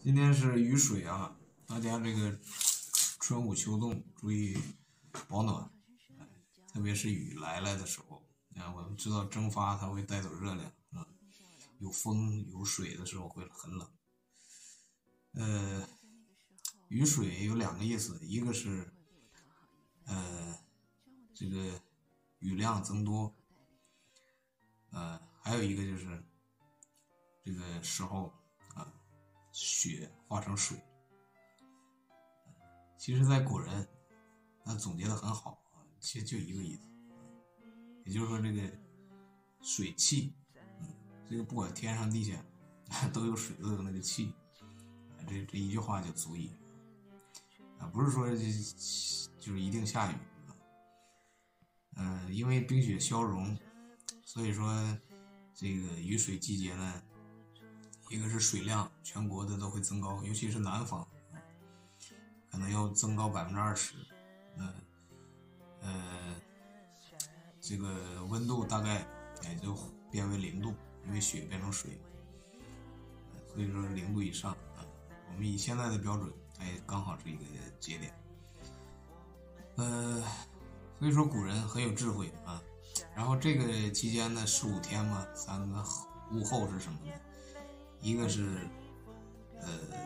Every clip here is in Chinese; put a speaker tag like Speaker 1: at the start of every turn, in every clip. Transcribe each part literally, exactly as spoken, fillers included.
Speaker 1: 今天是雨水啊，大家这个春捂秋冻注意保暖，特别是雨来了的时候啊，我们知道蒸发它会带走热量啊，有风有水的时候会很冷。呃，雨水有两个意思，一个是呃这个雨量增多，呃还有一个就是这个时候啊雪化成水。其实在古人他总结的很好啊，其实就一个意思，也就是说这个水气，嗯，这个不管天上地下都有水，都有那个气，这这一句话就足以啊，不是说就是一定下雨啊，嗯、呃，因为冰雪消融，所以说这个雨水季节呢，一个是水量全国的都会增高，尤其是南方，可能要增高百分之二十，嗯呃，这个温度大概也就变为零度，因为雪变成水，所以说零度以上啊。我们以现在的标准，它也刚好是一个节点。呃，所以说古人很有智慧啊。然后这个期间呢，十五天嘛，三个物候是什么呢？一个是呃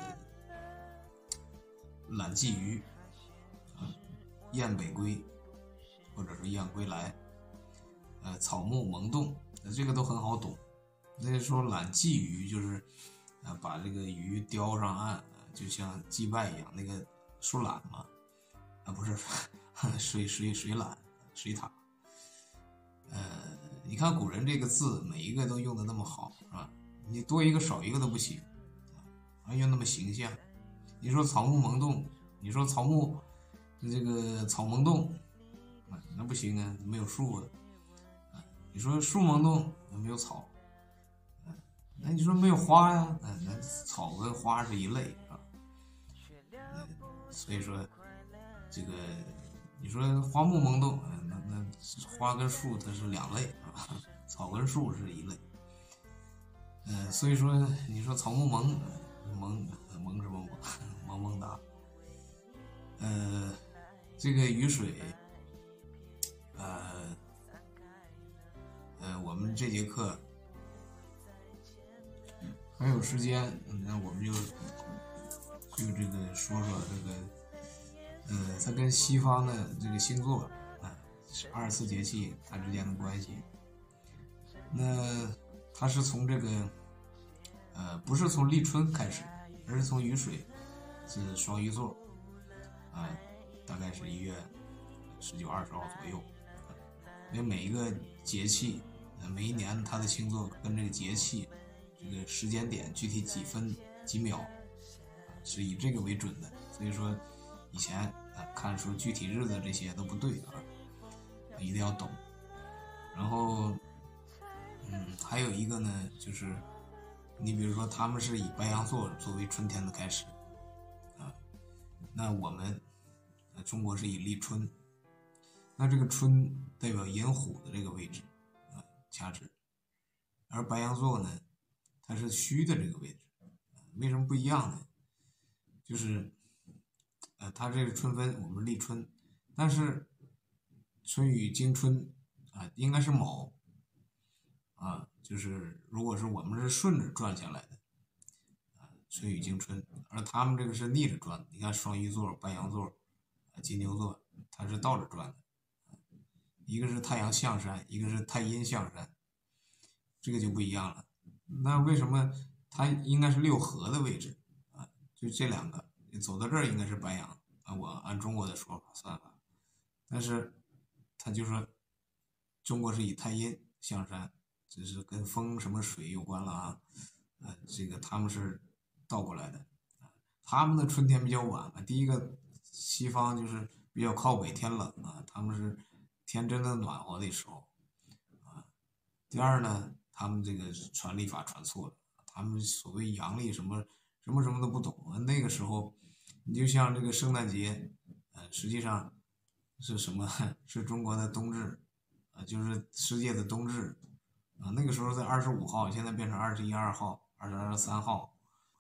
Speaker 1: 懒鲫鱼，啊，雁北归，或者说雁归来，呃，草木萌动，这个都很好懂。那说懒鲫鱼就是，呃，把这个鱼叼上岸，就像祭拜一样，那个树懒嘛，啊，不是水水水懒水獭。呃，你看古人这个字每一个都用的那么好，是吧？你多一个少一个都不行，啊，又那么形象。你说草木萌动，你说草木这个草萌动，啊，那不行啊，没有树啊。啊，你说树萌动，没有草。啊，那你说没有花呀？啊，那草跟花是一类啊。嗯，所以说这个你说花木萌动，啊，那那花跟树它是两类啊，草跟树是一类。呃，所以说你说草木萌萌萌什么萌萌萌哒，呃，这个雨水，呃呃，我们这节课还有时间，那我们就就这个说说这个，呃，它跟西方的这个星座啊，是二十四节气它之间的关系。那它是从这个，呃，不是从立春开始，而是从雨水，是双鱼座，啊，大概是一月十九、二十号左右。因为每一个节气，呃，每一年它的星座跟这个节气，这个时间点具体几分几秒，啊，是以这个为准的。所以说，以前啊看说具体日子这些都不对啊，一定要懂。然后，嗯，还有一个呢，就是你比如说他们是以白羊座作为春天的开始，啊，那我们，呃，中国是以立春。那这个春代表寅虎的这个位置啊，掐指，而白羊座呢，它是戌的这个位置，为什么不一样呢？就是，呃，它这个春分我们立春，但是春雨惊春啊，应该是卯啊，就是如果是我们是顺着转下来的啊，春雨惊春，而他们这个是逆着转的。你看双鱼座、白羊座、啊金牛座，它是倒着转的。一个是太阳向山，一个是太阴向山，这个就不一样了。那为什么它应该是六合的位置啊？就这两个，走到这儿应该是白羊啊，我按中国的说法算法，但是他就说中国是以太阴向山，这是跟风什么水有关了啊。呃，这个他们是倒过来的，他们的春天比较晚嘛。第一个，西方就是比较靠北，天冷啊，他们是天真的暖和的时候啊。第二呢，他们这个传历法传错了，他们所谓阳历什么什么什么都不懂。那个时候，你就像这个圣诞节，呃，实际上是什么？是中国的冬至，啊，就是世界的冬至啊。那个时候在二十五号，现在变成二十一、二号、二十二、三号。